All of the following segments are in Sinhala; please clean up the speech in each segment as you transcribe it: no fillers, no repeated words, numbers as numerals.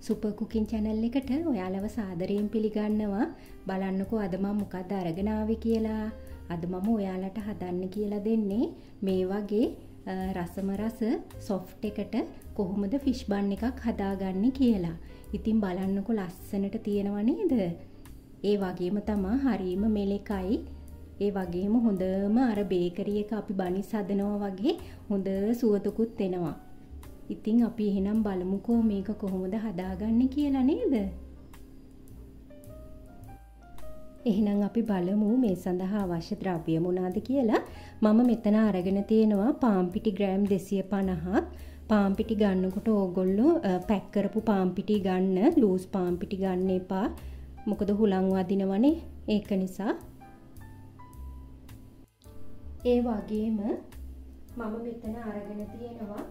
සුපර් කුකින් channel එකට ඔයාලව සාදරයෙන් පිළිගන්නවා. බලන්නකෝ අද මම මොකක්ද අරගෙන ආවේ කියලා. අද මම ඔයාලට හදන්න කියලා දෙන්නේ මේ වගේ රසම රස soft එකට කොහොමද fish bun එකක් හදාගන්නේ කියලා. ඉතින් බලන්නකෝ ලස්සනට තියෙනව නේද? ඒ වගේම තමයි හරීම මෙලෙකයි. ඒ වගේම හොඳම අර බේකරි එක අපි බනිස් හදනවා වගේ හොඳ සුවඳකුත් එනවා. ඉතින් අපි එහෙනම් බලමුකෝ මේක කොහොමද හදාගන්නේ කියලා නේද? එහෙනම් අපි බලමු මේ සඳහා අවශ්‍ය ද්‍රව්‍ය මොනවාද කියලා. මම මෙතන අරගෙන තියෙනවා පාන් පිටි ග්‍රෑම් 250ක්. පාන් පිටි ගන්නකොට ඕගොල්ලෝ පැක් කරපු පාන් පිටි ගන්න, ලූස් පාන් පිටි ගන්න එපා. මොකද හුලං වදිනවනේ. ඒක නිසා. ඒ වගේම මම මෙතන අරගෙන තියෙනවා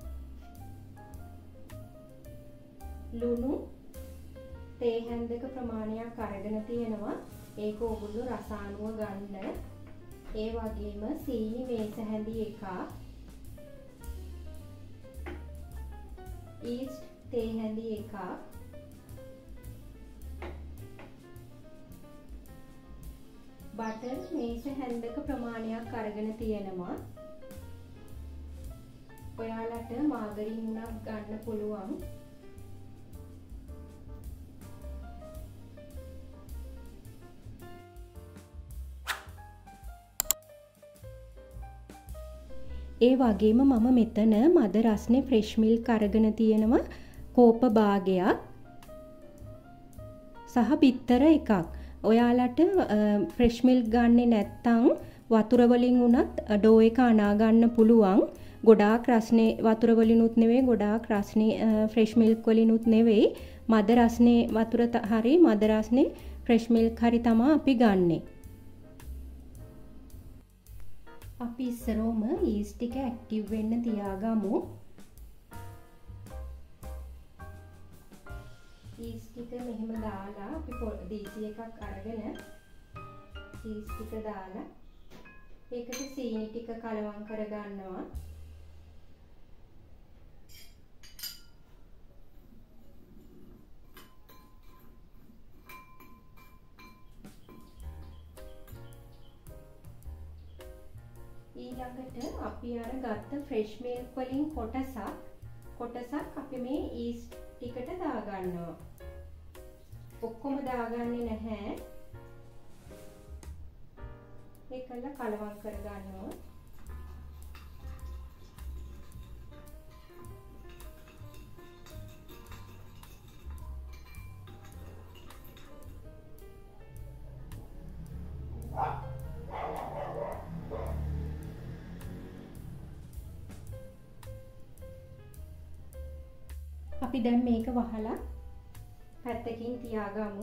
ලුණු තේ හැන්දක ප්‍රමාණයක් අරගෙන තියෙනවා. ඒක ඕගොල්ලෝ රස අනුව ගන්න. ඒ වගේම සීනි මේස හැඳි එකක්. ඊස්ට් තේ හැඳි එකක්. බටර් මේස හැන්දක ප්‍රමාණයක් අරගෙන තියෙනවා. ඔයාලට මාගරින් උනක් ගන්න පුළුවන්. ඒ වගේම මම මෙතන මද රස්නේ ෆ්‍රෙෂ් මිල්ක් අරගෙන තියෙනවා කෝප භාගයක් සහ බිත්තර එකක්. ඔයාලට ෆ්‍රෙෂ් මිල්ක් ගන්නෙ නැත්නම් වතුර වලින් උනත් ඩෝ එක අනා ගන්න පුළුවන්. ගොඩාක් රස්නේ වතුර වලිනුත් නෙවෙයි, ගොඩාක් රස්නේ ෆ්‍රෙෂ් මිල්ක් වලිනුත් නෙවෙයි. මද රස්නේ වතුර හරි මද රස්නේ ෆ්‍රෙෂ් මිල්ක් හරි තමයි අපි ගන්නෙ. අපි ඉස්සරෝම ඊස්ට් ටික ඇක්ටිව් වෙන්න තියාගමු. ඊස්ට් ටික මෙහෙම දාලා අපි දීසි එකක් අරගෙන ඊස්ට් ටික දාලා ඒකට සීනි ටික කලවම් කරගන්නවා. ඊළඟට අපි අර ගත්ත ෆ්‍රෙෂ් මිල්ක් වලින් කොටසක් අපි මේ ඊස්ට් ටිකට දාගන්නවා. ඔක්කොම දාගන්නේ නැහැ. ඒකල කලවම් කරගන්නවා. අපි දැන් මේක වහලා පැත්තකින් තියාගමු.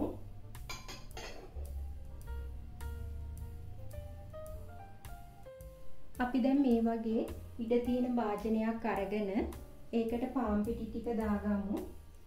අපි දැන් මේ වගේ ඉඩ තියෙන භාජනයක් අරගෙන ඒකට පාන් පිටි ටික දාගමු.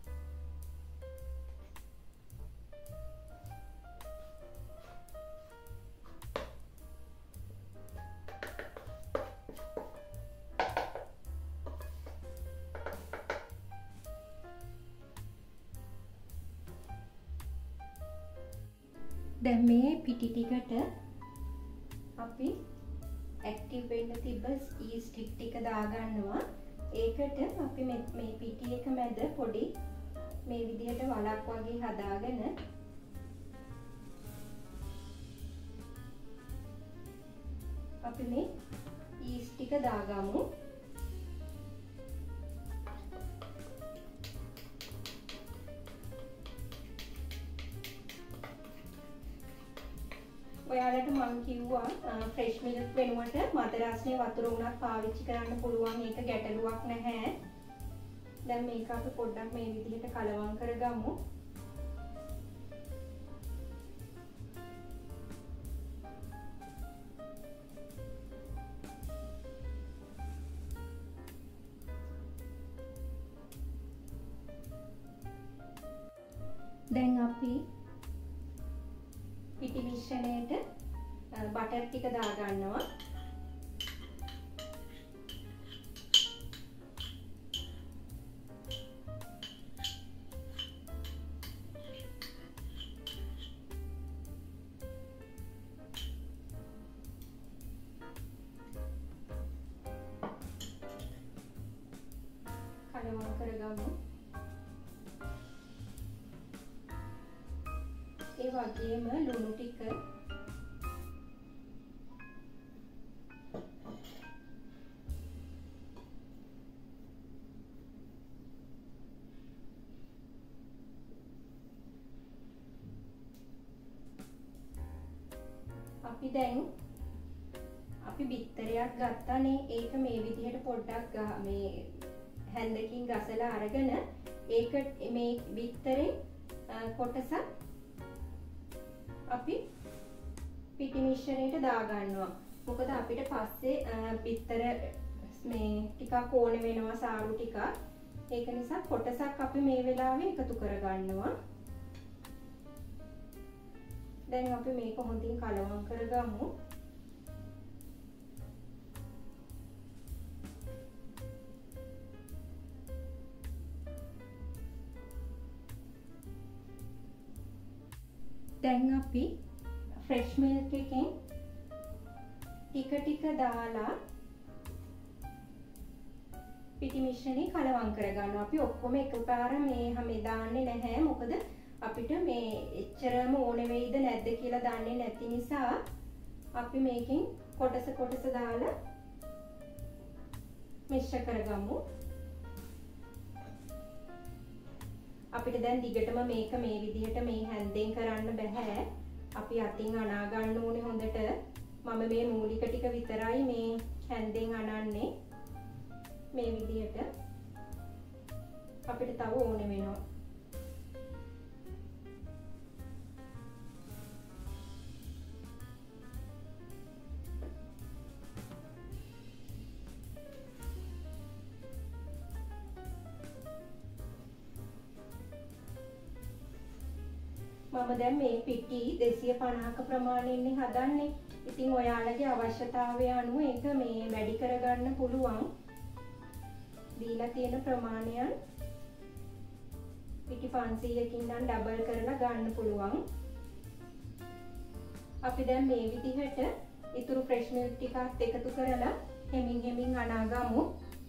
දැන් මේ පිටි ටිකට අපි ඇක්ටිව් වෙන්න තිබ්බ ඊස්ට් ටික දාගන්නවා. ඒකට අපි මේ පිටි එක මැද පොඩි මේ විදිහට වලක් වගේ හදාගෙන අපි මේ ඊස්ට් ටික දාගමු. ඔයාලට මම කිව්වා ෆ්‍රෙෂ් මිල්ක් වෙනුවට මද රස්නේ වතුර උනත් පාවිච්චි කරන්න පුළුවන්. ඒක ගැටලුවක් නැහැ. දැන් මේක අපි පොඩ්ඩක් මේ විදිහට කලවම් කරගමු. දැන් අපි පිටි මිශ්‍රණයට බටර් ටික දාගන්නවා. කරගමු. ඒ වගේම ලුණු ටික අපි බිත්තරයක් ගත්තානේ. ඒක මේ විදිහට පොඩ්ඩක් මේ හැන්දකින් ගසලා අරගෙන ඒක මේ බිත්තරේ කොටස අපි පිටි මිශ්‍රණයට දා ගන්නවා. මොකද අපිට පස්සේ බිත්තර මේ ටිකක් ඕන වෙනවා, සාරු ටිකක්. ඒක නිසා කොටසක් අපි මේ වෙලාවේ එකතු කර ගන්නවා. දැන් අපි මේක හොඳින් කලවම් කරගමු. දැන් අපි ෆ්‍රෙෂ් මිල්ක් එකෙන් ටික දාලා පිටි මිශ්‍රණය කලවම් කරගන්නවා. අපි ඔක්කොම එකපාර මේ හැම දාන්නේ නැහැ. මොකද අපිට මේ එච්චරම ඕන වෙයිද නැද්ද කියලා දන්නේ නැති නිසා අපි මේකෙන් කොටස දාලා මිශ්‍ර කරගමු. අපිට දැන් දිගටම මේක මේ විදිහට මේ හැන්දෙන් කරන්න බෑ. අපි අතින් අනා ගන්න ඕනේ හොඳට. මම මේ මූලික ටික විතරයි මේ හැන්දෙන් අනන්නේ. මේ විදිහට අපිට තව ඕනේ වෙනවා. මම දැන් මේ පිටි 250ක ප්‍රමාණයෙන් හදන්නේ. ඉතින් ඔයාලගේ අවශ්‍යතාවය අනුව ඒක මේ වැඩි කරගන්න පුළුවන්. දීලා තියෙන ප්‍රමාණයන් පිටි 500කින් නම් ඩබල් කරලා ගන්න පුළුවන්. අපි දැන් මේ විදිහට ඉතුරු ෆ්‍රෙෂ් මිල්ක් ටිකත් එකතු කරලා හෙමින් අනාගමු.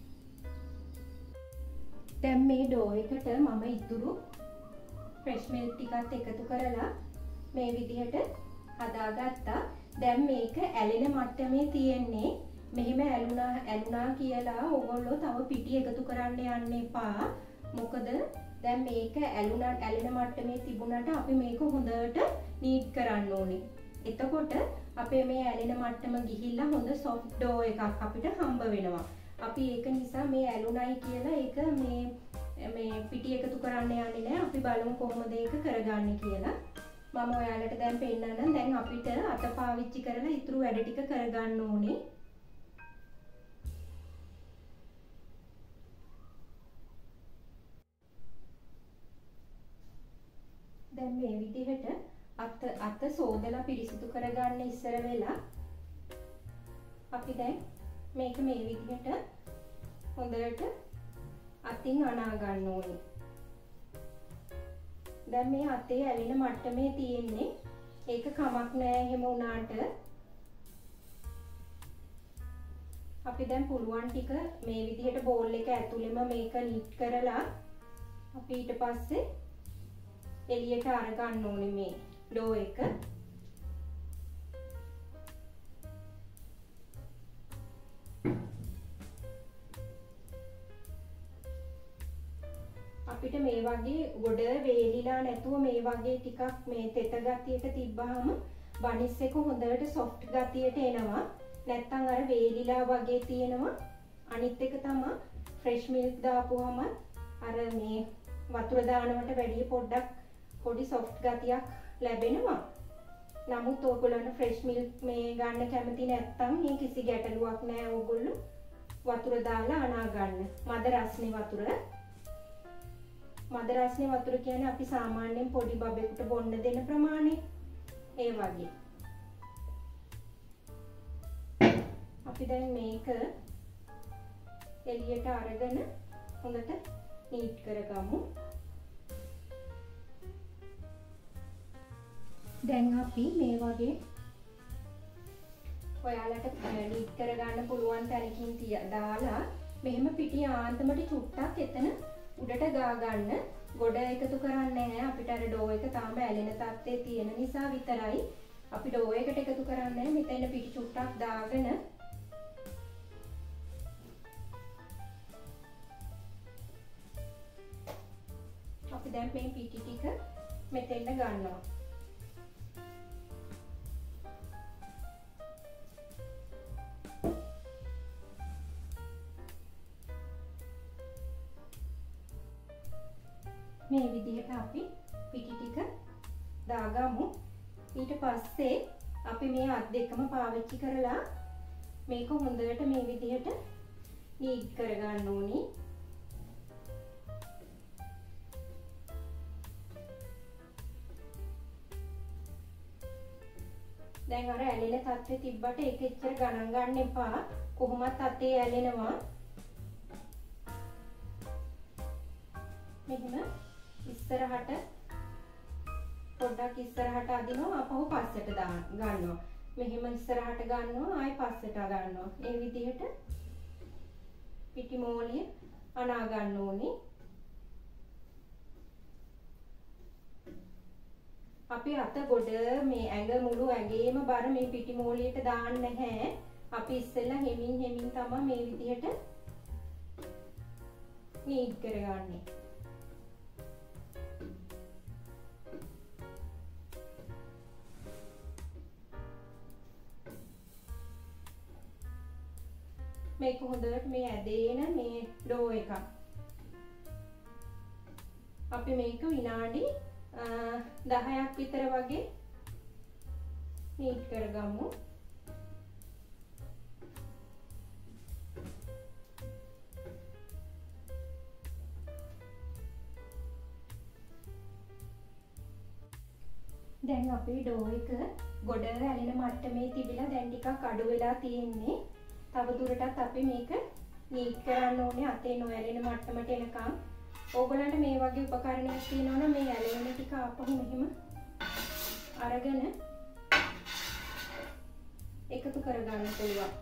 දැන් මේ ඩෝ එකට මම ඉතුරු ෆ්‍රෙෂ් මිල්ක් ටිකත් එකතු කරලා මේ විදිහට හදාගත්තා. දැන් මේක ඇලෙන මට්ටමේ තියෙන්නේ. මෙහෙම ඇලුනා කියලා ඕගොල්ලෝ තව පිටි එකතු කරන්න යන්න එපා. මොකද දැන් මේක ඇලෙන මට්ටමේ තිබුණාට අපි මේක හොඳට නීට් කරන්න ඕනේ. එතකොට අපේ මේ ඇලෙන මට්ටම ගිහිල්ලා හොඳ සොෆ්ට් ඩෝ එකක් අපිට හම්බ වෙනවා. අපි ඒක නිසා මේ ඇලුනයි කියලා ඒක මේ පිටි එකතු කරන්න යන්නේ නැහැ. අපි බලමු කොහොමද ඒක කරගන්නේ කියලා. මම ඔයාලට දැන් පෙන්නන්නම්. දැන් අපිට අත පාවිච්චි කරලා ඉතුරු වැඩ ටික කරගන්න ඕනේ. දැන් මේ විදිහට අත සෝදලා පිරිසිදු කරගන්න ඉස්සර වෙලා අපි දැන් මේක මේ විදිහට හොඳට අතින් අනා ගන්න ඕනේ. දැන් මේ අතේ ඇලෙන මට්ටමේ තියෙන්නේ. ඒක කමක් නෑ එහෙම වුණාට. අපි දැන් පුළුවන් ටික මේ විදිහට බෝල් එක ඇතුළෙම මේක නීට් කරලා අපි ඊට පස්සේ එළියට අරගන්න ඕනේ මේ ඩෝ එක. අපිට මේ වගේ ගොඩ වේලිලා නැතුව මේ වගේ ටිකක් මේ තෙත ගතියට තිබ්බහම බනිස් එක හොඳට සොෆ්ට් ගතියට එනවා. නැත්තම් අර වේලිලා වගේ තියෙනවා. අනිත් එක තමයි ෆ්‍රෙෂ් මිල්ක් දාපුවම අර මේ වතුර දානවට වැඩිය පොඩි සොෆ්ට් ගතියක් ලැබෙනවා. නමුත් ඕගොල්ලන්ට ෆ්‍රෙෂ් මිල්ක් මේ ගන්න කැමති නැත්තම් මේ කිසි ගැටලුවක් නැහැ. ඕගොල්ලෝ වතුර දාලා අනා ගන්න. මද රස්නේ වතුර. මද රස්නේ වතුර කියන්නේ අපි සාමාන්‍යයෙන් පොඩි බබෙකුට බොන්න දෙන ප්‍රමාණය. ඒ වගේ. අපි දැන් මේක එළියට අරගෙන හොඳට නීට් කරගමු. දැන් අපි මේ වගේ ඔයාලට නීට් කරගන්න පුළුවන් තැනකින් දාලා මෙහෙම පිටි ආන්තමට චුට්ටක් එතන ගා ගන්න. ගොඩ එකතු කරන්නේ නැහැ. අපිට අර ඩෝ එක තාම ඇලෙන තත්ත්වයේ තියෙන නිසා විතරයි අපි ඩෝ එකට එකතු කරන්නේ. මෙතන පිටි චුට්ටක් දාගෙන අපි දැන් මේ පිටි ටික මෙතෙන්ට ගන්නවා. මේ විදිහට අපි පිටි ටික දාගමු. ඊට පස්සේ අපි මේ අත් දෙකම පාවිච්චි කරලා මේක හොඳට මේ විදිහට නීට් කරගන්න ඕනි. දැන් අර ඇලෙන තත්ත්වෙ තිබ්බට ඒක එච්චර ගණන් ගන්න එපා. කොහොමත් අතේ ඇලෙනවා. මෙහෙම ඉස්සරහට පොඩ්ඩක් ඉස්සරහට අදිනවා ආපහු පස්සට ගන්නවා. මෙහෙම ඉස්සරහට ගන්නවා ආයි පස්සට ගන්නවා. මේ විදිහට පිටි මෝලිය අනා ගන්න ඕනේ. අපි අත ගොඩ මේ ඇඟ මුළු ඇඟේම බර මේ පිටි මෝලියට දාන්න නැහැ. අපි ඉස්සෙල්ලා හෙමින් තමයි මේ විදිහට නීට් කරගන්නේ. මේක හොඳට මේ ඇදේන මේ ඩෝ එක. අපි මේක විනාඩි 10ක් විතර වගේ නීට් කරගමු. දැන් අපේ ඩෝ එක ගොඩ ඇලෙන මට්ටමේ තිබිලා දැන් ටිකක් අඩු වෙලා තියෙන්නේ. තව දුරටත් අපි මේක නීට් කරන්න ඕනේ අතේ නොඇලෙන මට්ටමට එනකම්. ඕගොල්ලන්ට මේ වගේ උපකරණයක් තියෙනවා නම් මේ ඇලෙන ටික ආපහු මෙහෙම අරගෙන එකතු කරගන්න පුළුවන්.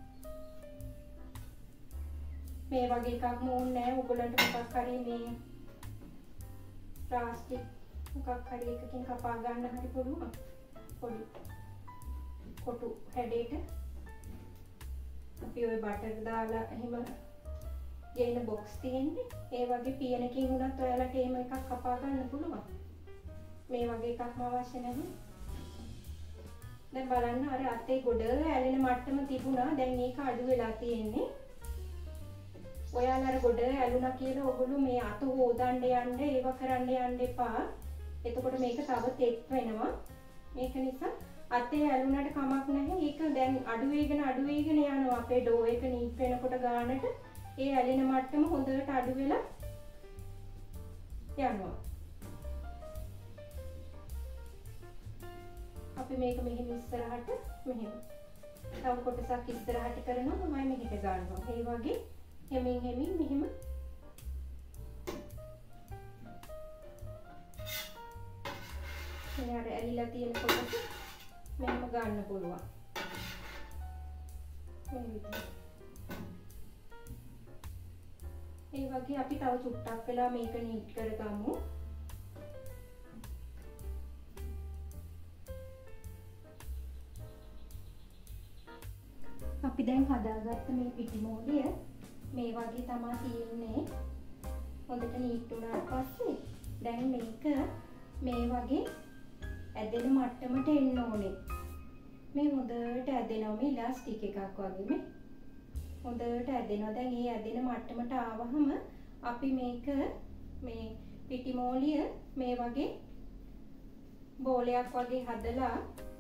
මේ වගේ එකක් ඕනේ නැහැ. ඕගොල්ලන්ට මොකක් හරි මේ ප්ලාස්ටික් මොකක් හරි එකකින් කපා ගන්න හරි පුළුවන්. පොඩි කොටු හැඩයට අපි ওই බටර් දාලා එහෙම ගේන බොක්ස් තියෙන්නේ. ඒ වගේ පියනකින් උනත් ඔයාලට එහෙම එකක් කපා ගන්න පුළුවන්. මේ වගේ එකක්ම අවශ්‍ය නැහැ. දැන් බලන්න අර අතේ ගොඩ ඇලෙන මට්ටම තිබුණා. දැන් ඒක අඩු වෙලා තියෙන්නේ. ඔයාලා අර ගොඩ ඇලුනා කියලා ඔයගොල්ලෝ මේ අත හොදන්න යන්න ඒව කරන්න යන්න එපා. එතකොට මේක තව තෙත් වෙනවා. මේක නිසා අතේ ඇලුනට කමක් නැහැ. ඒක දැන් අඩු වේගෙන යනවා. අපේ ඩෝ එක නීට් වෙනකොට ගානට ඒ ඇලෙන මට්ටම හොඳට අඩු වෙලා යනවා. අපි මේක මෙහෙම ඉස්සරහට මෙහෙම තව කොටසක් ඉස්සරහට කරනවා. මම මෙහෙට ගන්නවා. ඒ වගේ හෙමින් මෙහෙම මෙයාට ඇලිලා තියෙන කොටස මෙහෙම ගන්න පුළුවන්. මේ විදිහට. ඒ වගේ අපි තව චුට්ටක් වෙලා මේක නීට් කරගමු. අපි දැන් හදාගත්ත මේ පිටි මෝලිය මේ වගේ තමයි තියෙන්නේ. හොඳට නීට් වුණාට පස්සේ දැන් මේක මේ වගේ ඇදෙන මට්ටමට එන්න ඕනේ. මේ හොඳට ඇදෙනවා. මේ ඉලාස්ටික් එකක් වගේ මේ හොඳට ඇදෙනවා. දැන් මේ ඇදෙන මට්ටමට ආවහම අපි මේක මේ පිටි මෝලිය මේ වගේ බෝලයක් වගේ හදලා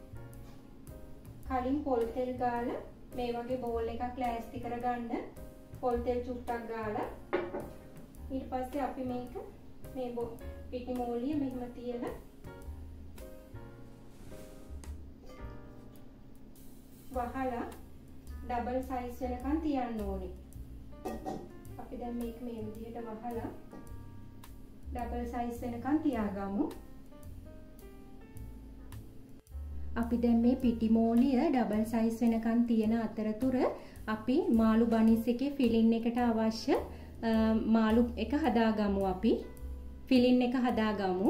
කලින් පොල් තෙල් ගාලා මේ වගේ බෝල් එකක් ලෑස්ති කරගන්න. පොල් තෙල් චුට්ටක් ගාලා ඊට පස්සේ අපි මේක මේ පිටි මෝලිය මෙහෙම තියලා වහලා ඩබල් සයිස් වෙනකන් තියන්න ඕනේ. අපි දැන් මේක මේ විදිහට වහලා ඩබල් සයිස් වෙනකන් තියාගමු. අපි දැන් මේ පිටි මෝලිය ඩබල් සයිස් වෙනකන් තියන අතරතුර අපි මාළු බනිස් එකේ ෆිලින් එකට අවශ්‍ය මාළු එක හදාගමු අපි. ෆිලින් එක හදාගමු.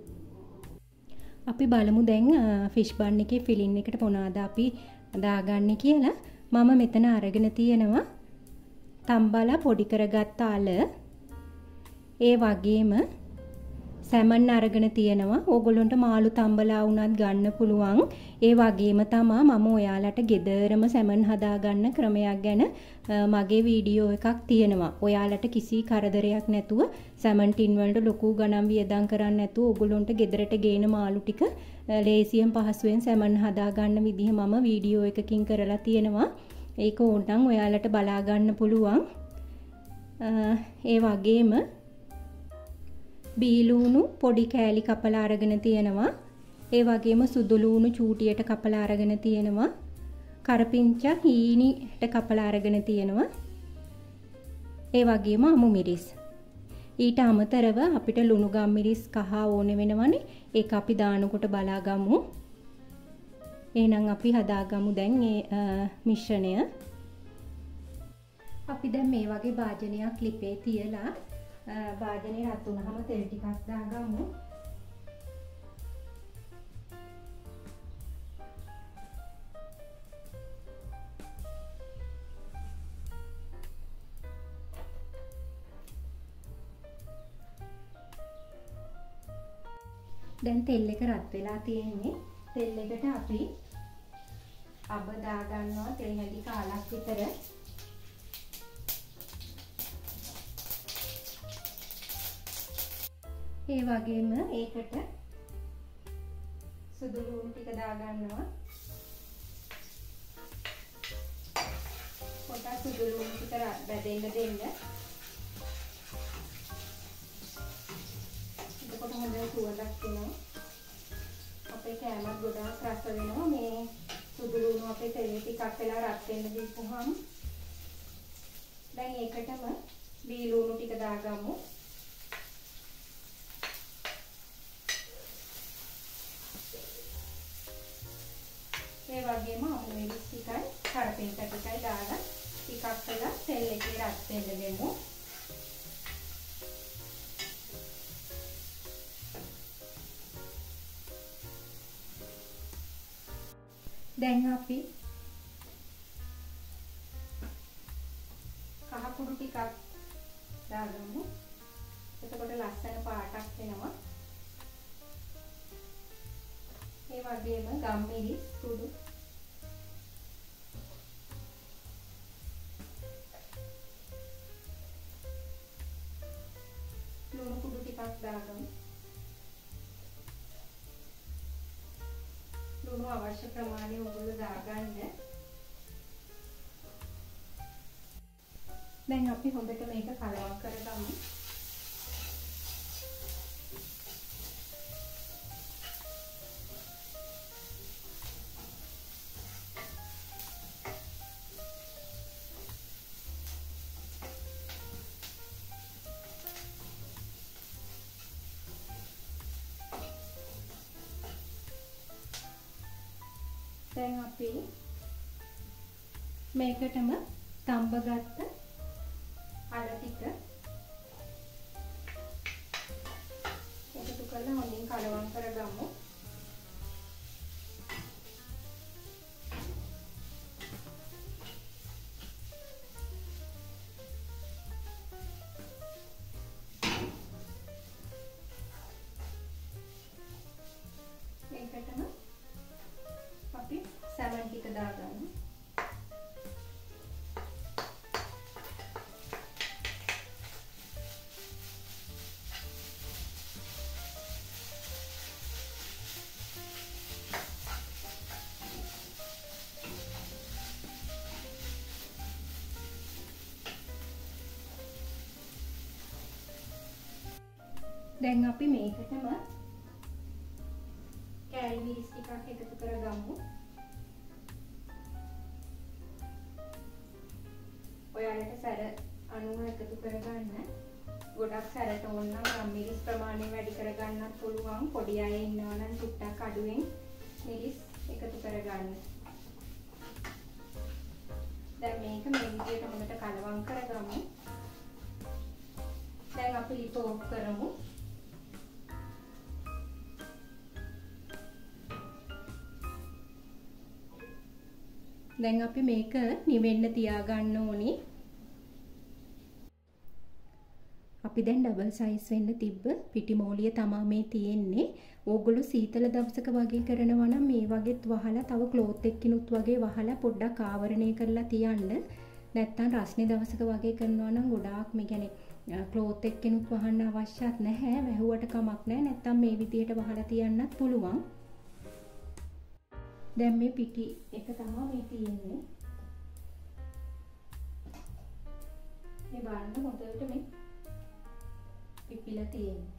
අපි බලමු දැන් ෆිෂ් බන් එකේ ෆිලින් එකට මොනවාද අපි දාගන්නේ කියලා. මම මෙතන අරගෙන තියෙනවා තම්බලා පොඩි කරගත්ත අල. ඒ වගේම සැමන් අරගෙන තියෙනවා. ඕගොල්ලන්ට මාළු තම්බලා වුණත් ගන්න පුළුවන්. ඒ වගේම තමයි මම ඔයාලට ගෙදරම සැමන් හදාගන්න ක්‍රමයක් ගැන මගේ වීඩියෝ එකක් තියෙනවා. ඔයාලට කිසි කරදරයක් නැතුව සැමන් ටින් වලට ලොකු ගණන් වියදම් කරන්න නැතුව ඕගොල්ලන්ට ගෙදරට ගේන මාළු ටික ලේසියෙන් පහසුවෙන් සැමන් හදාගන්න විදිහ මම වීඩියෝ එකකින් කරලා තියෙනවා. ඒක ඕනනම් ඔයාලට බලා ගන්න පුළුවන්. ඒ වගේම බීලුණු පොඩි කෑලි කපලා අරගෙන තියෙනවා. ඒ වගේම සුදු ලුණු චූටියට කපලා අරගෙන තියෙනවා. කරපිංචා හීනිට කපලා අරගෙන තියෙනවා. ඒ වගේම අමු මිරිස්. ඊට අමතරව අපිට ලුණු ගම්මිරිස් කහ ඕන වෙනවනේ. ඒක අපි දානකොට බලාගමු. එහෙනම් අපි හදාගමු දැන් මේ මිශ්‍රණය. අපි දැන් මේ වගේ භාජනයක් ලිපේ තියලා භාජනේ රත් වුණාම තෙල් ටිකක් දාගමු. දැන් තෙල් එක රත් වෙලා තියෙන්නේ. තෙල් එකට අපි අබ දාගන්නවා තෙල් නැති කාලක් විතර. ඒ වගේම ඒකට සුදු ලුණු ටික දාගන්නවා. පොඩ්ඩක් සුදු ලුණු ටික බැදෙන්න දෙන්න. එතකොට හොඳ සුවඳක් එනවා. අපේ කෑමත් ගොඩාක් රස වෙනවා. මේ සුදු ලුණු අපේ තෙලේ ටිකක් වෙලා රත් වෙන්න දීපුවාම. දැන් ඒකටම බී ලුණු ටික දාගමු. ඒ වගේම අමු මිරිස් ටිකයි කරපිංචා ටිකයි දාලා ටිකක් වෙලා තෙල් එකේ රත් වෙන්න දෙමු. දැන් අපි කහ කුඩු ටිකක් දාගමු. එතකොට ලස්සන පාටක් වෙනවා. ඒ වගේම ගම්මිරිස් කුඩු ලුණු කුඩු ටිකක් දාගමු. ලුණු අවශ්‍ය ප්‍රමාණය ඔයගොල්ලෝ දාගන්න. දැන් අපි හොඳට මේක කලවම් කරගමු. දැන් අපි මේකටම තඹගත්ත අල ටික එකතු කරලා හොඳින් කලවම් කරගමු. මේකටම අපි සැමන් ටික දාගමු. දැන් අපි මේකටම කෑලි මිරිස් ටිකක් එකතු කරගමු. ඔයාලට සැර අනුව එකතු කරගන්න. ගොඩක් සැරට ඕන නම් ගම්මිරිස් ප්‍රමාණය වැඩි කරගන්නත් පුළුවන්. පොඩි අය ඉන්නවා නම් ටිකක් අඩුවෙන් මිරිස් එකතු කරගන්න. දැන් මේක මේ විදිහට හොඳට කලවම් කරගමු. දැන් අපි ලිප ඕෆ් කරමු. දැන් අපි මේක නිවෙන්න තියාගන්න ඕනි. අපි දැන් ඩබල් සයිස් වෙන්න තිබ්බ පිටිමෝලිය තමයි මේ තියෙන්නේ. ඕගොල්ලෝ සීතල දවසක වගේ කරනවා නම් මේ වගේත් වහලා තව ක්ලෝත් එකකිනුත් වගේ වහලා පොඩ්ඩක් ආවරණය කරලා තියන්න. නැත්තම් රස්නේ දවසක වගේ කරනවා නම් ගොඩාක් මේ කියන්නේ ක්ලෝත් එකකිනුත් වහන්න අවශ්‍යත් නැහැ. වැහුවට කමක් නැහැ. නැත්තම් මේ විදියට වහලා තියන්නත් පුළුවන්. දැන් මේ පිටි එක තමයි මේ තියෙන්නේ. මේ බලන්න හොඳට මේ පිපිලා තියෙන්නේ.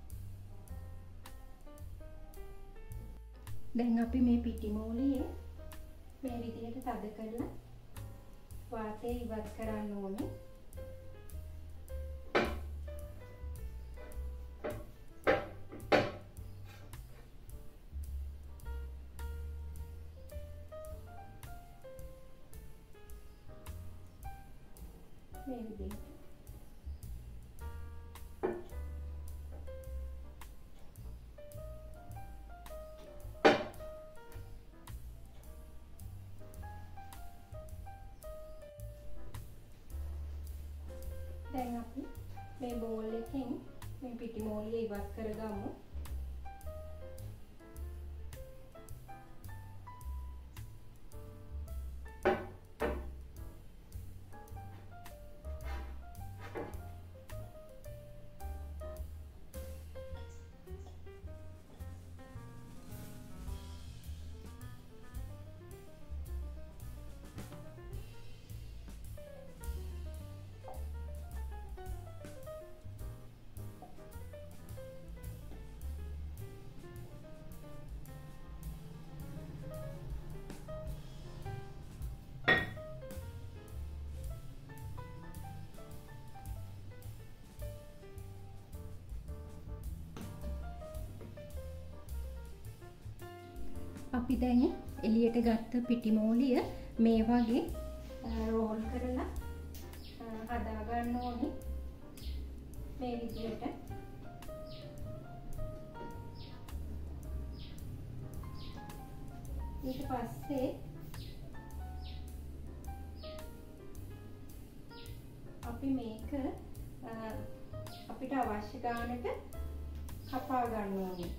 දැන් අපි මේ පිටි මෝලිය මේ විදිහට තද කරලා වාතය ඉවත් කරන්න ඕනේ. මේ විදිහට දැන් අපි මේ බෝල් එකෙන් මේ පිටි මෝලිය ඉවත් කරගමු. අපි දැන් එළියට ගත්ත පිටි මෝලිය මේ වගේ රෝල් කරලා හදා ගන්න ඕනේ. මේ විදිහට ඊට පස්සේ අපි මේක අපිට අවශ්‍ය ගානට කපා ගන්න ඕනේ.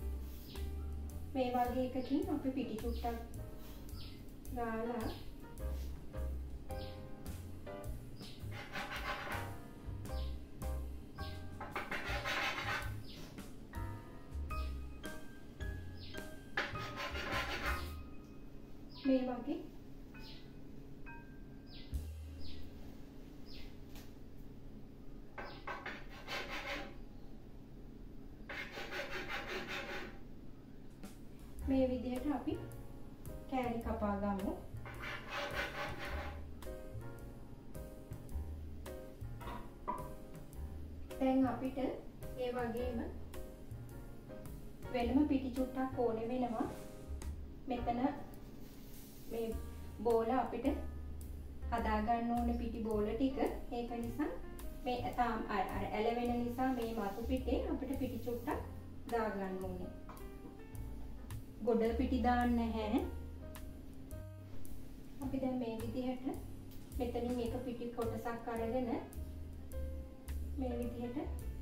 මේ වගේ එකකින් අපි පිටි චුට්ටක් ගාලා මේ වගේ මේ විදිහට අපි කෑලි කපා ගමු. දැන් අපිට ඒ වගේම වෙනම පිටි චුට්ටක් ඕනේ වෙනවා. මෙතන මේ බෝල අපිට හදා ගන්න ඕනේ පිටි බෝල ටික. ඒක නිසා මේ ඇලවෙන නිසා මේ මතු පිටේ අපිට පිටි චුට්ටක් දා ගන්න ඕනේ. ගොඩ පිටි දාන්න නැහැ. අපි දැන් මේ විදිහට මෙතනින් එක පිටි කොටසක් අරගෙන මේ විදිහට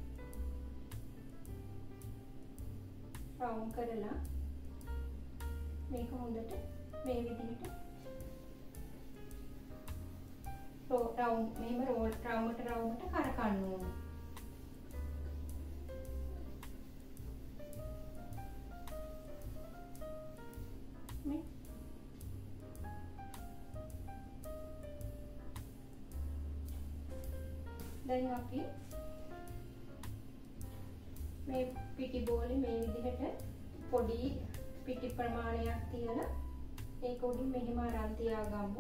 රවුන්ඩ් කරලා මේක හොඳට මේ විදිහට රවුන්ඩ් මෙහෙම රවුමට කරකන්න ඕනේ. දැන් අපි මේ පිටි බෝලේ මේ විදිහට පොඩි පිටි ප්‍රමාණයක් තියලා ඒක උඩින් මෙහෙම අරන් තියාගමු.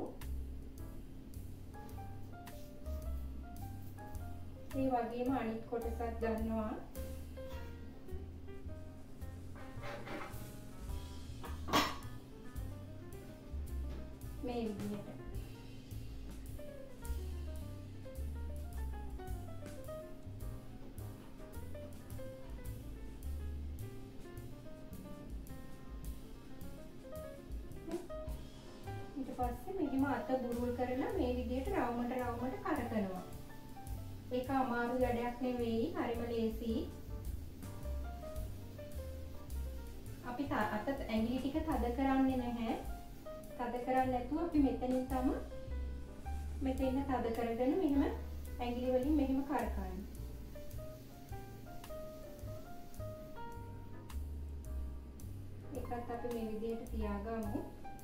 ඒ වගේම අනිත් කොටසත් ගන්නවා. මේ විදිහට අත බුරුල් කරලා මේ විදිහට රවුමට කරකනවා. ඒක අමාරු වැඩක් නෙවෙයි, හරිම ලේසි. අපි අත ඇඟිලි ටික තද කරන්නේ නැහැ. තද කරන්නේ නැතුව අපි මෙතනින් තමයි මෙතෙන් තද කරගෙන මෙහෙම ඇඟිලි වලින් මෙහෙම කරකවන්නේ. ඒකත් අපි මේ විදිහට තියාගමු.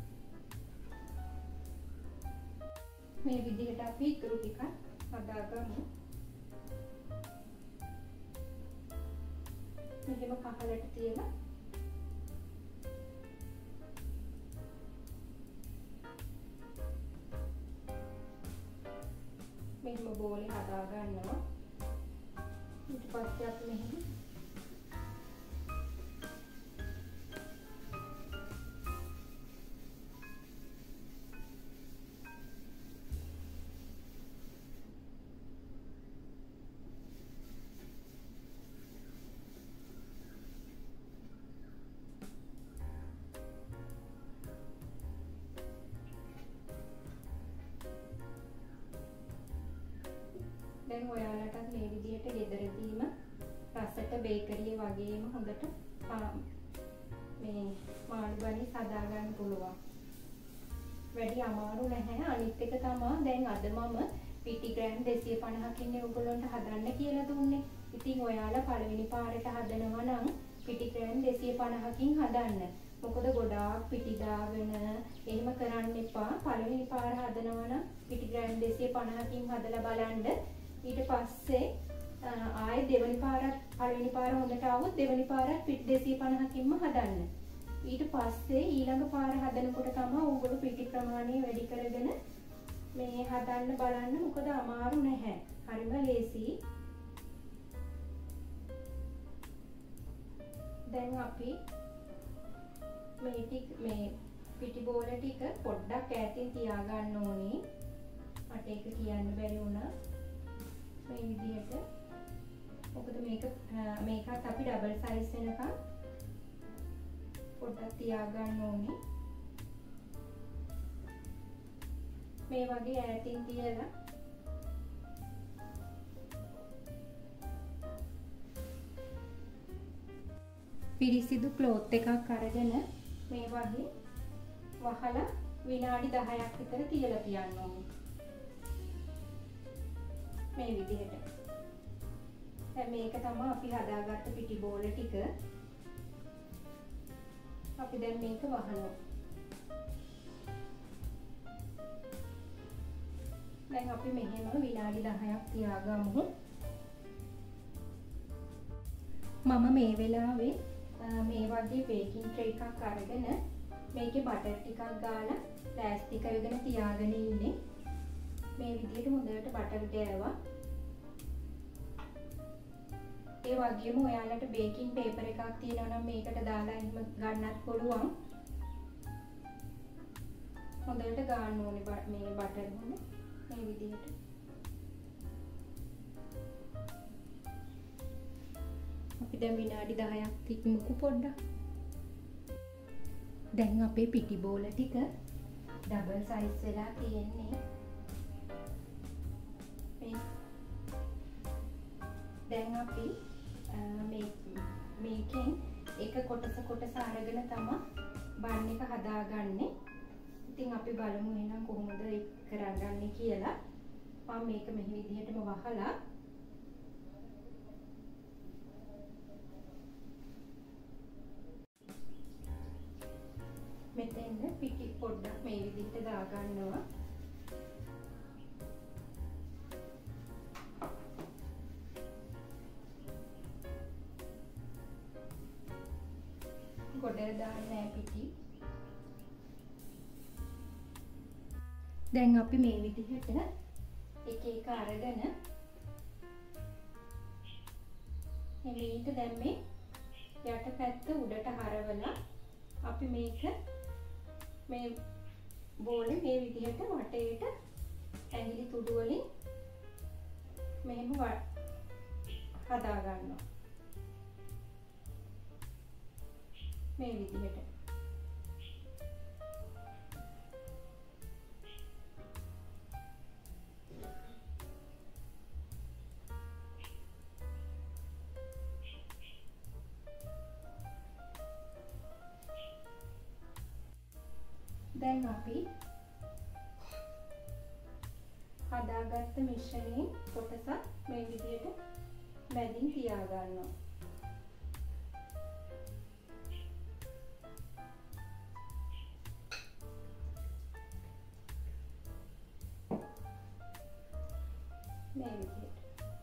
මේ විදිහට අපි ඉතුරු ටික හදාගමු. මෙහෙම පහලට තියලා මෙහෙම බෝලේ හදා ගන්නවා. ඊට පස්සේ අපි මෙහෙම දැන් ඔයාලටත් මේ විදිහට ගෙදරදීම රසට බේකරිය වගේම හොඳට මේ මාළු බනිස් හදා ගන්න පුළුවන්. වැඩි අමාරු නැහැ. අනිත් එක තමයි දැන් අද මම පිටි ග්‍රෑම් 250කින් ඔයගොල්ලන්ට හදන්න කියලා දුන්නේ. ඉතින් ඔයාලා පළවෙනි පාරට හදනවා නම් පිටි ග්‍රෑම් 250කින් හදන්න. මොකද ගොඩාක් පිටි දාගෙන එහෙම කරන්න එපා. පළවෙනි පාර හදනවා නම් පිටි ග්‍රෑම් 250කින් හදලා බලන්න. ඊට පස්සේ ආයෙ දෙවෙනි පාරත් පළවෙනි පාර හොඳට આવොත් දෙවෙනි පාරත් පිටි 250කින්ම හදන්න. ඊට පස්සේ ඊළඟ පාර හදනකොට තමයි ඕගොල්ලෝ පිටි ප්‍රමාණය වැඩි කරගෙන මේ හදන්න බලන්න. මොකද අමාරු නැහැ. හරිම ලේසි. දැන් අපි මේ පිටි බෝල ටික පොඩ්ඩක් ඈතින් තියාගන්න ඕනේ. මට ඒක කියන්න බැරි වුණා. මේ විදිහට. මොකද මේකත් අපි ඩබල් සයිස් වෙනකන් පොඩ්ඩක් තියාගන්න ඕනේ. මේ වගේ ඈතින් තියලා පිරිසිදු ක්ලෝත් එකක් අරගෙන මේ වගේ වහලා විනාඩි 10ක් විතර තියලා තියන්න ඕනේ. මේ විදිහට. දැන් මේක තමයි අපි හදාගත්ත පිටි බෝල ටික. අපි දැන් මේක වහනවා. දැන් අපි මෙහෙම විනාඩි 10ක් තියාගමු. මම මේ වෙලාවේ මේ වගේ බේකින් ට්‍රේ එකක් අරගෙන මේකේ බටර් ටිකක් ගාලා ප්ලාස්ටික් එකගෙන තියාගෙන ඉන්නේ. මේ විදිහට හොඳට බටර් ගෑවා. ඒ වගේම ඔයාලට බේකින් පේපර් එකක් තියෙනවා නම් මේකට දාලා එහෙම ගන්නත් පුළුවන්. හොඳට ගන්න ඕනේ මේ බටර් හොඳ මේ විදිහට. අපි දැන් විනාඩි 10ක් තියමුකෝ පොඩ්ඩක්. දැන් අපේ පිටි බෝල ටික ඩබල් සයිස් වෙලා තියෙන්නේ. දැන් අපි මේකෙන් එක කොටස අරගෙන තමයි බන් එක හදාගන්නේ. ඉතින් අපි බලමු එහෙනම් කොහොමද ඒක කරගන්නේ කියලා. මම මේක මෙහි විදිහටම වහලා මෙතෙන් පිටි පොඩ්ඩක් මේ විදිහට දාගන්නවා. ගොඩට දාන්නේ පිටි. දැන් අපි මේ විදිහට එක අරගෙන මේක දැන් මේ යට පැත්ත උඩට හරවලා අපි මේක මේ බෝලේ මේ විදිහට වටේට ඇඟිලි තුඩු වලින් මෙහෙම හදා ගන්නවා. මේ විදිහට දැන් අපි හදාගත්ත මිශ්‍රණයේ කොටසක් මේ විදිහට මැදින් තියා ගන්නවා. මේ විදිහට.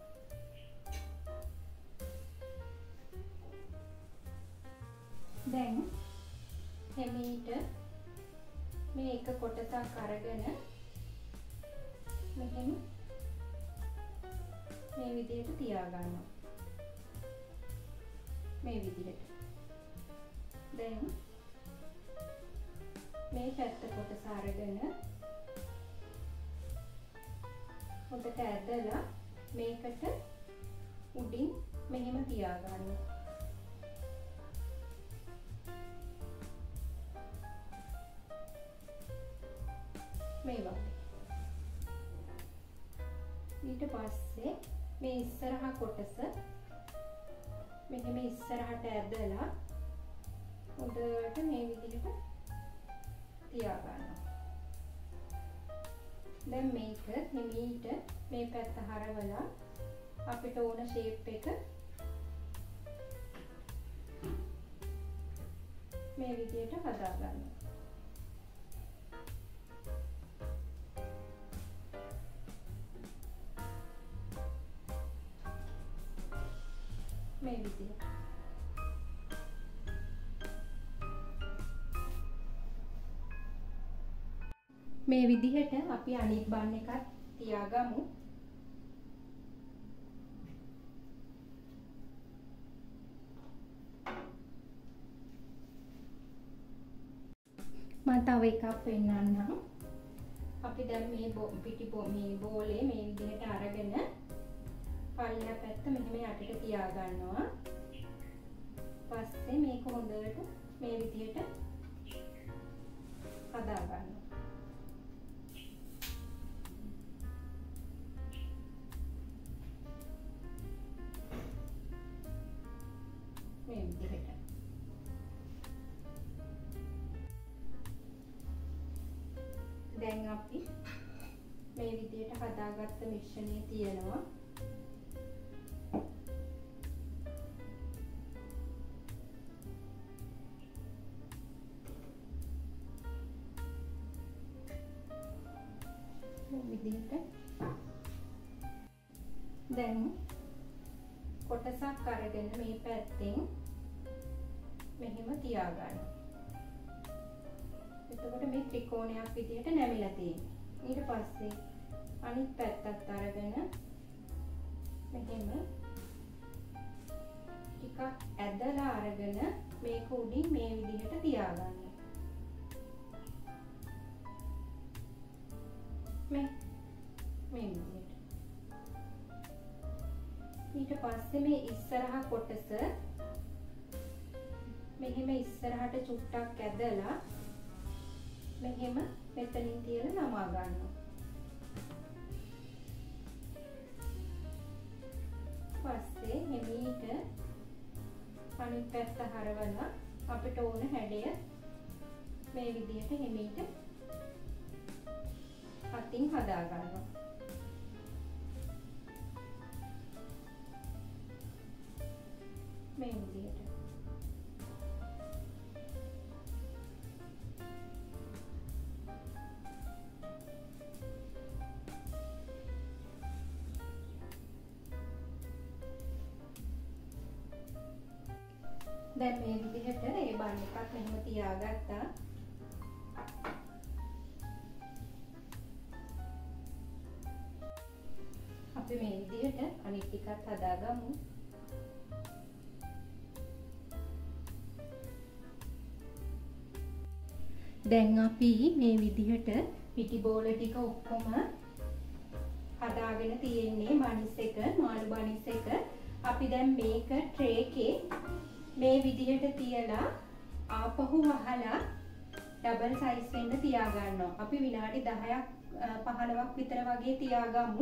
දැන් එමෙහිට මේ එක කොටසක් අරගෙන මෙහෙම මේ විදිහට තියා ගන්නවා. මේ විදිහට. දැන් මේ පැත්ත කොටස අරගෙන හොඳට ඇදලා මේකට උඩින් මෙහෙම තියා ගන්නවා. මේ වගේ. ඊට පස්සේ මේ ඉස්සරහා කොටස මෙහෙම ඉස්සරහට ඇදලා හොඳට මේ විදිහට තියා ගන්නවා. දැන් මේක හිමීට මේ පැත්ත හරවලා අපිට ඕන ෂේප් එක මේ විදිහට හදා ගන්නවා. මේ විදිහට. මේ විදිහට අපි අනිත් බන් එකත් තියාගමු. මම තව එකක් පෙන්නන්නම්. අපි දැන් මේ මේ බෝලේ මේ විදිහට අරගෙන පල්ලෙහා පැත්ත මෙහෙම යටට තියා ගන්නවා. පස්සේ මේක හොඳට මේ විදිහට හදා ගන්නවා. මේ විදිහට. දැන් අපි මේ විදිහට හදාගත්ත මිශ්‍රණය තියෙනවා. විදිහට දැන් කොටසක් අරගෙන මේ පැත්තෙන් මෙහෙම තියා ගන්න. එතකොට මේ ත්‍රිකෝණයක් විදිහට නැමිලා තියෙනවා. ඊට පස්සේ අනිත් පැත්තත් අරගෙන මෙහෙම ටිකක් ඇදලා අරගෙන මේක උඩින් මේ විදිහට තියා ගන්න. මේ විදිහට. ඊට පස්සේ මේ ඉස්සරහා කොටස මෙහෙම ඉස්සරහට චුට්ටක් ඇදලා මෙහෙම මෙතනින් තියලා නමා ගන්නවා. පස්සේ මෙමීට අනිත් පැත්ත හරවලා අපිට ඕන හැඩය මේ විදිහට මෙමීට අතින් හදා ගන්නවා. මේ විදිහට. දැන් මේ විදිහට ඒ බන් එකක් මෙහෙම තියාගත්තා. අපි මේ විදිහට අනිත් ටිකත් හදාගමු. දැන් අපි මේ විදිහට පිටි බෝල ටික ඔක්කොම හදාගෙන තියෙන්නේ බනිස් එක, මාළු බනිස් එක. අපි දැන් මේක ට්‍රේ එකේ මේ විදිහට තියලා ආපහු වහලා ඩබල් සයිස් වෙන්න තියා ගන්නවා. අපි විනාඩි 10ක් 15ක් විතර වගේ තියාගමු.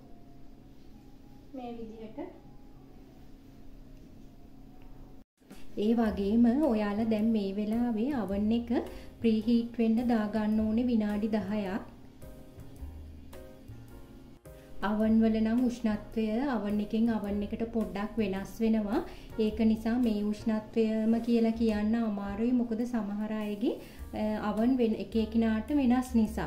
මේ විදිහට ඒ වගේම ඔයාලා දැන් මේ වෙලාවේ oven එක preheat වෙන්න දාගන්න ඕනේ විනාඩි 10ක්. oven වල නම් උෂ්ණත්වය oven එකෙන් oven එකට පොඩ්ඩක් වෙනස් වෙනවා. ඒක නිසා මේ උෂ්ණත්වයම කියලා කියන්න අමාරුයි. මොකද සමහර අයගේ oven එක එකිනාට වෙනස් නිසා.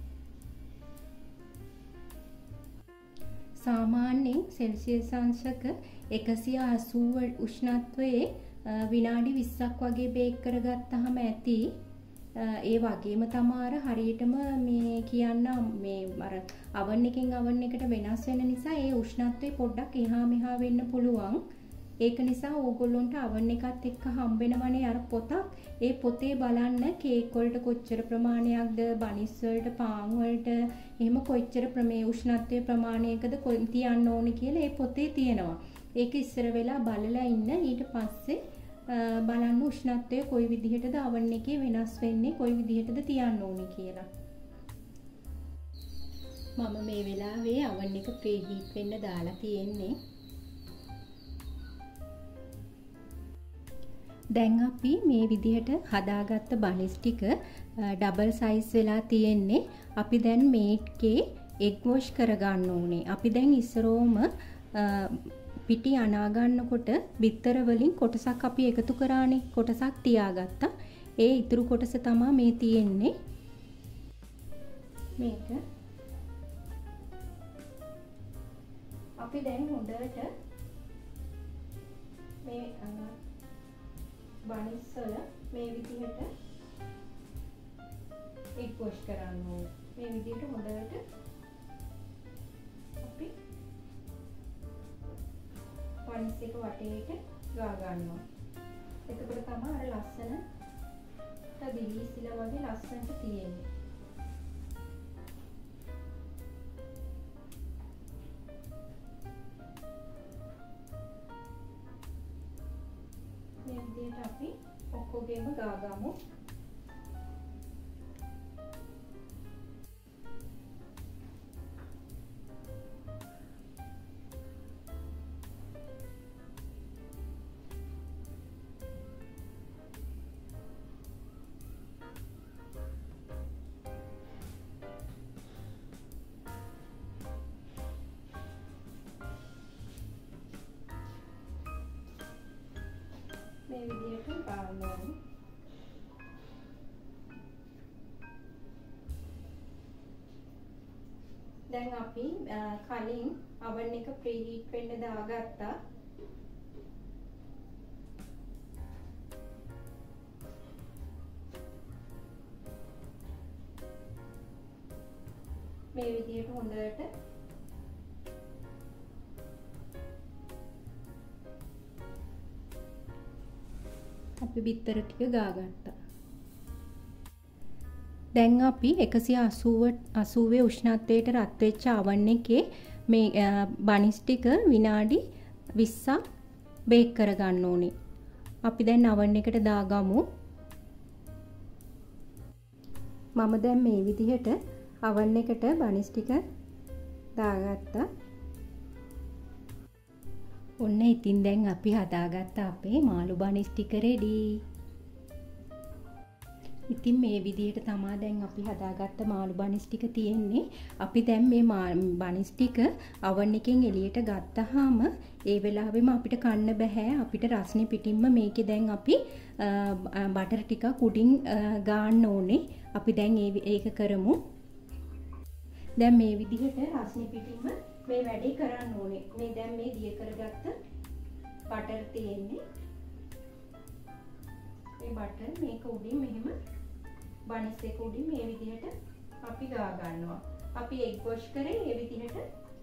සාමාන්‍යයෙන් සෙල්සියස් අංශක 180 උෂ්ණත්වයේ විනාඩි 20ක් වගේ බේක් කරගත්තාම ඇති. ඒ වගේම තමයි හරියටම මේ කියන්න මේ අර oven එකෙන් oven එකට වෙනස් වෙන නිසා ඒ උෂ්ණත්වය පොඩ්ඩක් එහා මෙහා වෙන්න පුළුවන්. ඒක නිසා ඕගොල්ලොන්ට oven එකත් එක්ක හම්බෙනවනේ අර පොතක්. ඒ පොතේ බලන්න කේක් වලට කොච්චර ප්‍රමාණයක්ද, බනිස් වලට, පාන් වලට එහෙම කොච්චර මේ උෂ්ණත්වයේ ප්‍රමාණයකද තියන්න ඕනේ කියලා ඒ පොතේ තියෙනවා. ඒක ඉස්සර වෙලා බලලා ඉන්න. ඊට පස්සේ බලන්න උෂ්ණත්වය කොයි විදිහටද oven එකේ වෙනස් වෙන්නේ, කොයි විදිහටද තියන්න ඕනේ කියලා. මම මේ වෙලාවේ oven එක preheat වෙන්න දාලා තියෙන්නේ. දැන් අපි මේ විදිහට හදාගත්ත බනිස් ටික ඩබල් සයිස් වෙලා තියෙන්නේ. අපි දැන් මේකේ egg wash කරගන්න ඕනේ. අපි දැන් ඉස්සරෝම පිටි අනා ගන්නකොට බිත්තර වලින් කොටසක් අපි එකතු කරානේ. කොටසක් තියාගත්තා. ඒ ඉතුරු කොටස තමයි මේ තියෙන්නේ. මේක අපි දැන් හොඳට මේ බනිස් වල මේ විදිහට egg wash කරන්න ඕනේ. මේ විදිහට හොඳට අපි බනිස් එක වටේට ගා ගන්නවා. එතකොට තමයි අර ලස්සනට දිලිසිලා වගේ ලස්සනට තියෙන්නේ. මේ විදිහට අපි ඔක්කොගේම ගා ගමු. මේ විදිහට ගාන්න ඕනේ. දැන් අපි කලින් oven එක preheat වෙන්න දාගත්තා. මේ විදිහට හොඳට අපි බිත්තර ටික ගාගත්තා. දැන් අපි 180 උෂ්ණත්වයට රත් වෙච්ච oven එකේ මේ බනිස් ටික විනාඩි 20ක් බේක් කරගන්න ඕනේ. අපි දැන් oven එකට දාගමු. මම දැන් මේ විදිහට oven එකට බනිස් ටික දාගත්තා. ඔන්න ඉතින් දැන් අපි හදාගත්ත අපේ මාළු බනිස් ටික රෙඩි. ඉතින් මේ විදිහට තමයි දැන් අපි හදාගත්ත මාළු බනිස් ටික තියෙන්නේ. අපි දැන් මේ බනිස් ටික oven එකෙන් එළියට ගත්තාම ඒ වෙලාවෙම අපිට කන්න බෑ. අපිට රස්නේ පිටින්ම මේකේ දැන් අපි බටර් ටිකක් උඩින් ගාන්න ඕනේ. අපි දැන් ඒක කරමු. දැන් මේ විදිහට රස්නේ පිටින්ම මේ වැඩේ කරන්න ඕනේ. මේ දැන් මේ දිය කරගත්ත බටර් තියෙන්නේ. මේ බටර් මේක උඩින් මෙහෙම බනිස් එක උඩින් මේ විදිහට අපි ගා ගන්නවා. අපි egg wash කරේ මේ විදිහට.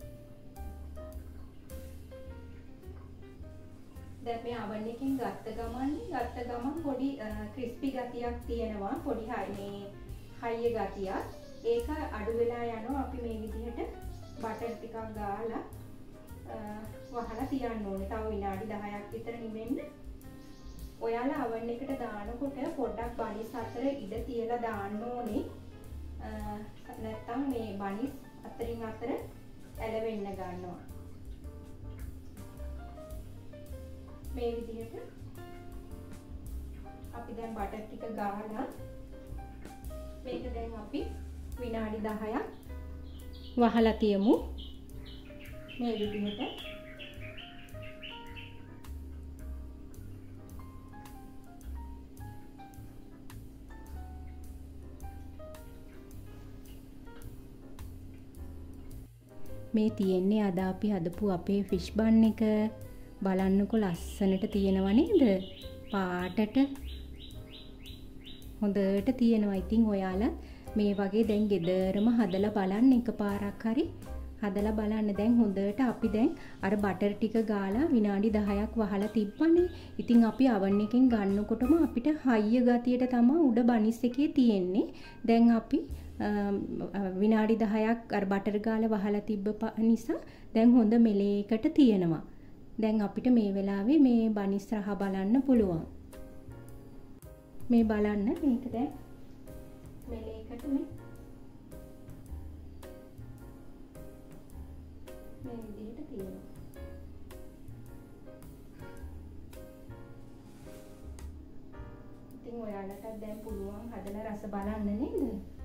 දැන් මේ oven එකෙන් ගත්ත ගමන් පොඩි crispy ගතියක් තියෙනවා. පොඩි හයිය ගතියක්. ඒක අඩු වෙලා යනවා. අපි මේ විදිහට බටර් ටිකක් ගාලා වහලා තියන්න ඕනේ. තව විනාඩි 10ක් විතර නිවෙන්න. ඔයාලා oven එකට දානකොට පොඩ්ඩක් බනිස් අතර ඉඩ තියලා දාන්න ඕනේ. නැත්තම් මේ බනිස් අතරින් අතර ඇලවෙන්න ගන්නවා. මේ විදිහට දැන් බටර් ටික ගාලා මේක දැන් අපි විනාඩි 10ක් වහලා තියමු. මේ විදිහට මේ තියෙන්නේ අද අපි හදපු අපේ ෆිෂ් බන් එක. බලන්නකො ලස්සනට තියෙනව නේද? පාටට හොඳට තියෙනවා. ඉතින් ඔයාලා මේ වගේ දැන් ගෙදරම හදලා බලන්න එකපාරක් හරි හදලා බලන්න. දැන් හොඳට අපි දැන් අර බටර් ටික ගාලා විනාඩි 10ක් වහලා තිබ්බනේ. ඉතින් අපි oven එකෙන් ගන්නකොටම අපිට හයිය ගතියට තමයි උඩ බනිස් එකේ තියෙන්නේ. දැන් අපි විනාඩි 10ක් අර බටර් ගාලා වහලා තිබ්බ නිසා දැන් හොඳ මෙලේකට තියෙනවා. දැන් අපිට මේ වෙලාවේ මේ බනිස් රහ බලන්න පුළුවන්. මේ බලන්න මේක දැන් මෙලේකට මේ විදිහට තියෙනවා. ඉතින් ඔයාලට දැන් පුළුවන් හදලා රස බලන්න නේද?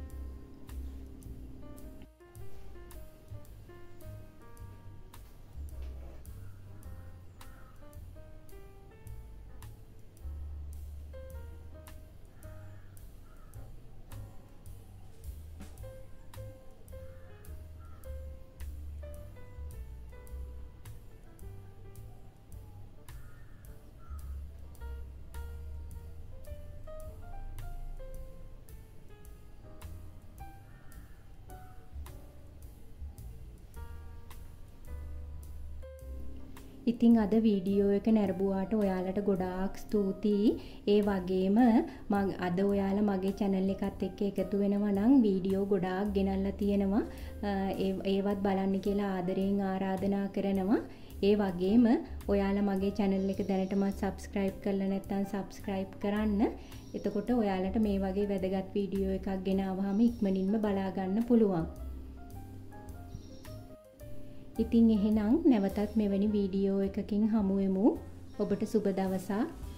ඉතින් අද වීඩියෝ එක නැරඹුවාට ඔයාලට ගොඩාක් ස්තුතියි. ඒ වගේම අද ඔයාලා මගේ channel එකත් එක්ක එකතු වෙනවා නම් වීඩියෝ ගොඩාක් ගෙනල්ලා තියෙනවා. ඒවත් බලන්න කියලා ආදරයෙන් ආරාධනා කරනවා. ඒ වගේම ඔයාලා මගේ channel එක දැනටමත් subscribe කරලා නැත්නම් subscribe කරන්න. එතකොට ඔයාලට මේ වගේ වැදගත් වීඩියෝ එකක් ගෙනාවහම ඉක්මනින්ම බලා ගන්න පුළුවන්. ඉතින් එහෙනම් නැවතත් මෙවැනි වීඩියෝ එකකින් හමු වෙමු. ඔබට සුබ දවසක්.